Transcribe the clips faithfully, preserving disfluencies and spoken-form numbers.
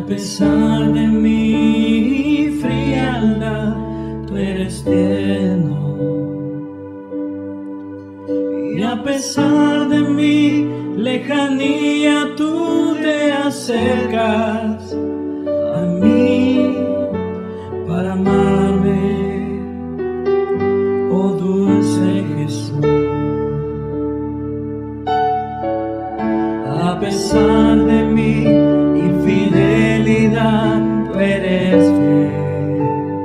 pesar de mi frialdad, tú eres tierno. Y a pesar de mi lejanía, tú te acercas a mí para amarme, oh dulce Jesús. A pesar de mi infidelidad, tú eres fiel.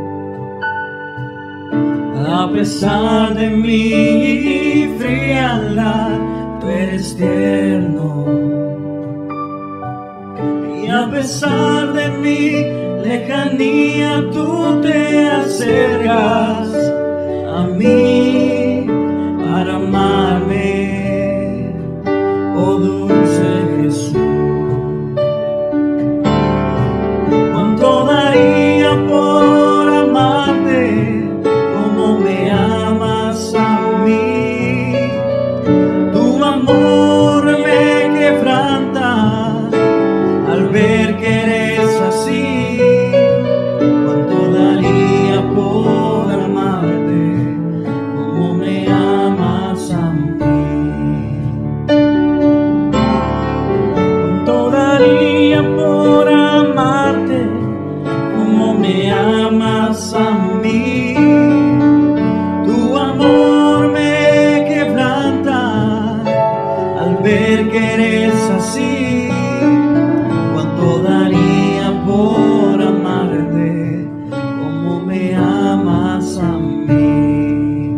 A pesar de mi frialdad, tú eres tierno. Y a pesar de mi lejanía, tú te acercas a mí para amarme, oh dulce Jesús. ¿Cuánto daría por amarte como me amas a mí? Tu amor me quebranta al ver que eres así. ¿Cuánto daría por amarte como me amas a mí? ¿Cuánto daría por amarte como me amas a mí? Tu amor me quebranta al ver que eres así. ¿Cuánto daría por amarte como me amas a mí?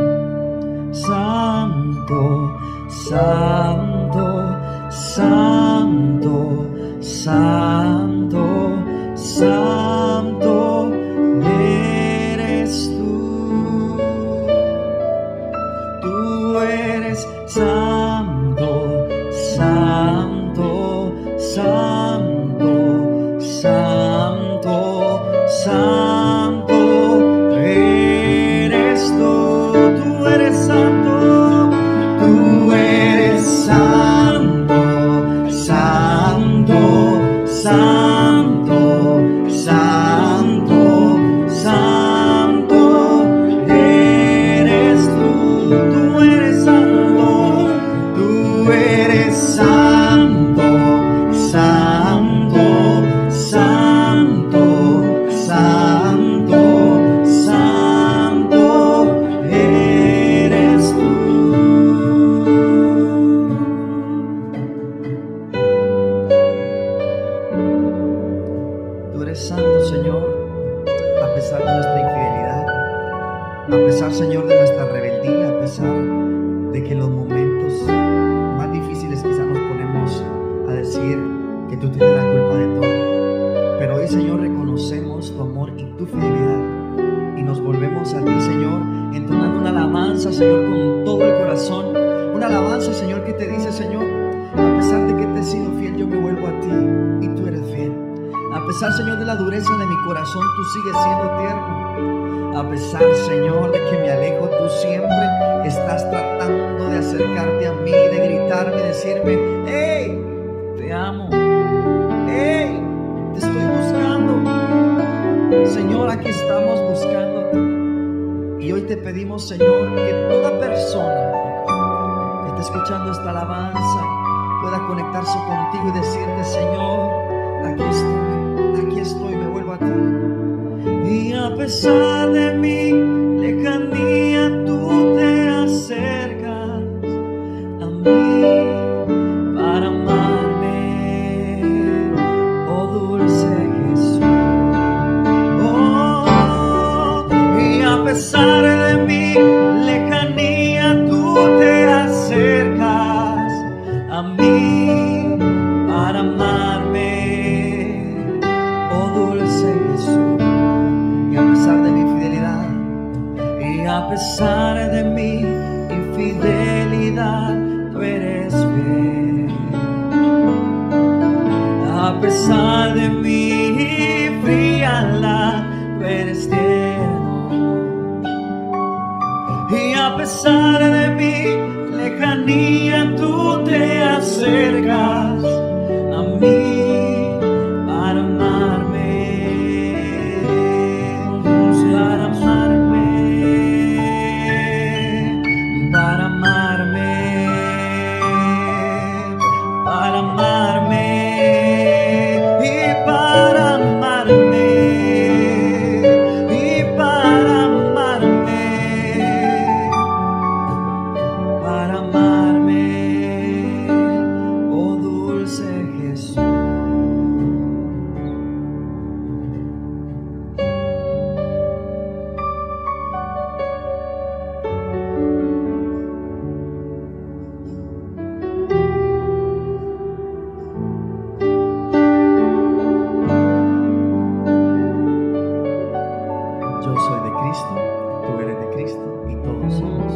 Santo, santo, santo, santo, santo eres tú. Tú eres santo, santo, santo, santo, santo eres tú. Tú eres santo, tú eres santo, santo, santo, santo, santo eres tú. Tú eres santo, tú eres santo, santo, santo, santo, santo eres tú. Tú eres santo, Señor, a pesar de nuestra infidelidad, a pesar, Señor, de nuestra rebeldía, a pesar de que en los momentos más difíciles quizás nos ponemos a decir que tú tienes la culpa de todo. Pero hoy, Señor, reconocemos tu amor y tu fidelidad y nos volvemos a ti, Señor, entonando una alabanza, Señor, con todo el corazón. Una alabanza, Señor, que te dice, Señor, a pesar de que te he sido fiel, yo me vuelvo a ti y tú eres fiel. A pesar, Señor, de la dureza de mi corazón, tú sigues siendo tierno. A pesar, Señor, de que me alejo, tú siempre estás tratando de acercarte a mí, de gritarme, de decirme: ¡hey! Te amo. ¡Hey! Te estoy buscando. Señor, aquí estamos buscándote. Y hoy te pedimos, Señor, que toda persona que esté escuchando esta alabanza pueda conectarse contigo y decirte: Señor, aquí estoy, aquí estoy, me vuelvo a ti. Y a pesar de mi lejanía, tú te acercas a mí para amarme, oh dulce Jesús. Oh, y a pesar de mi lejanía, tú te acercas a mí para amarme, oh dulce Jesús. Y a pesar de mi infidelidad, y a pesar de mi infidelidad, tú eres fiel. A pesar de mi frialdad, tú eres tierno. Y a pesar de mi lejanía, tú te acercas a mí para nosotros.